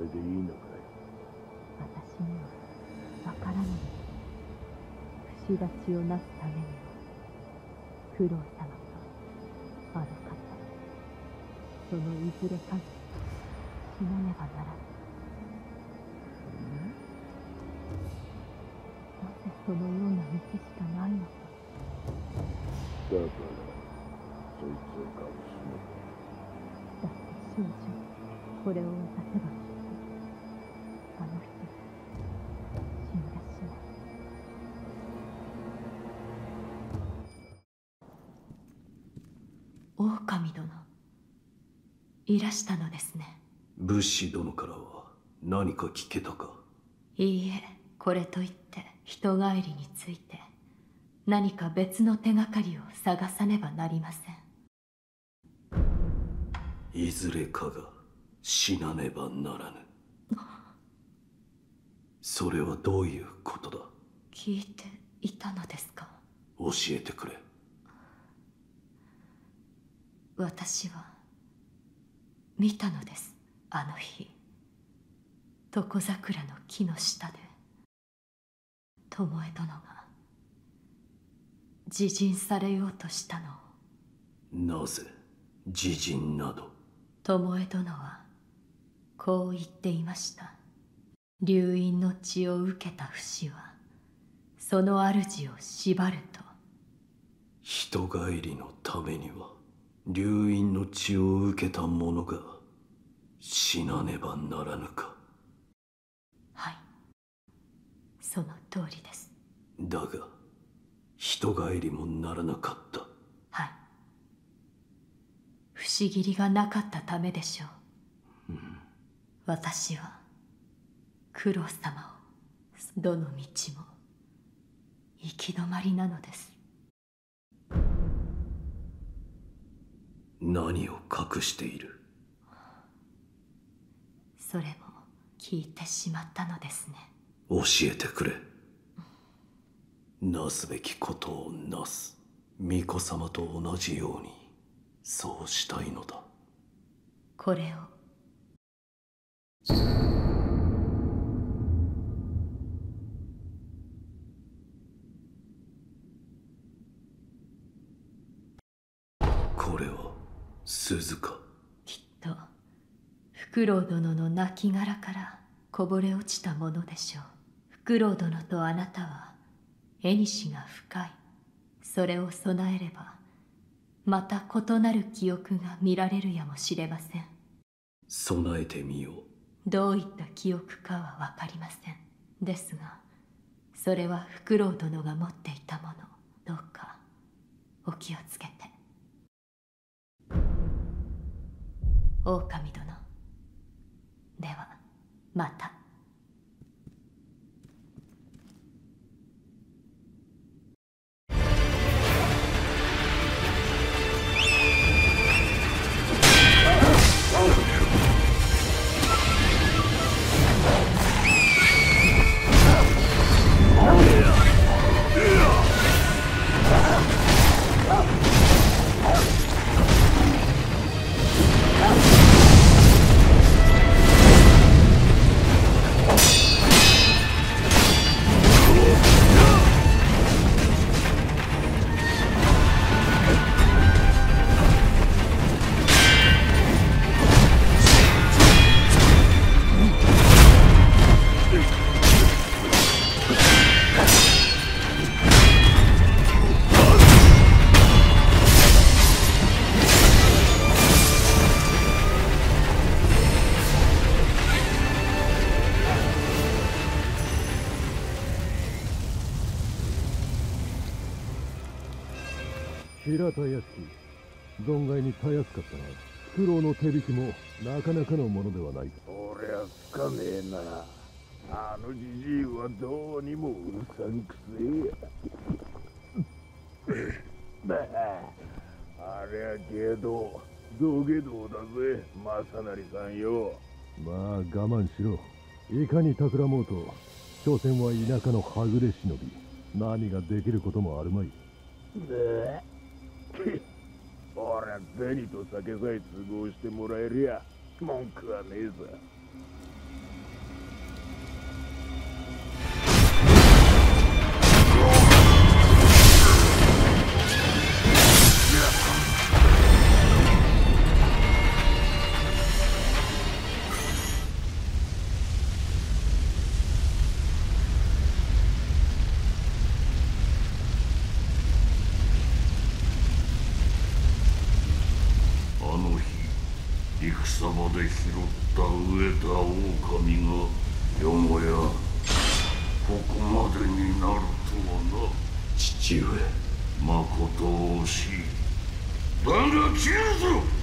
でいいのかい。 私にはわからない。不死立ちをなすためには九郎様とあの方、そのいずれかが死なねばならぬ。なぜそのような道しかないのか。 だからそいつをかもしれない。 だって少女これを渡せばきっとあの人死んだしない。狼殿、いらしたのですね。 武士殿からは何か聞けたか。 いいえ、これといって人帰りについて何か別の手がかりを探さねばなりません。 いずれかが死なねばならぬ。それはどういうことだ。 聞いていたのですか。 教えてくれ。 私は見たのです。あの日床桜の木の下で巴殿が自尽されようとしたのを。 なぜ自尽など。 巴殿はこう言っていました。流因の血を受けた不死はその主を縛ると。 人帰りのためには流因の血を受けた者が死なねばならぬか。 はい、その通りです。 だが人帰りもならなかった。 はい、不思議りがなかったためでしょう。私は九郎様をどの道も行き止まりなのです。 何を隠している。 それも聞いてしまったのですね。 教えてくれ。なすべきことをなす。巫女様と同じようにそうしたいのだ。 これをこれは鈴か。 きっとフクロウ殿の亡骸からこぼれ落ちたものでしょう。フクロウ殿とあなたは縁が深い。それを備えればまた異なる記憶が見られるやもしれません。 備えてみよう。 どういった記憶かは分かりません。ですがそれはフクロウ殿が持っていたもの。どうかお気をつけて。狼殿、ではまた。 平田屋敷、存外にたやすかったな。フクロウの手引きもなかなかのものではない。 そりゃつかねえな。あのじじいはどうにもうるさんくせえや。ありゃけど土下座だぜ、正成さんよ。 まあ我慢しろ。いかに企もうと所詮は田舎のはぐれ忍び。何ができることもあるまい。 俺は銭と酒さえ都合してもらえりゃ文句はねえさ。 で拾った飢えた狼がよもやここまでになるとはな。 父上。 まこと惜しい。だが消えるぞ。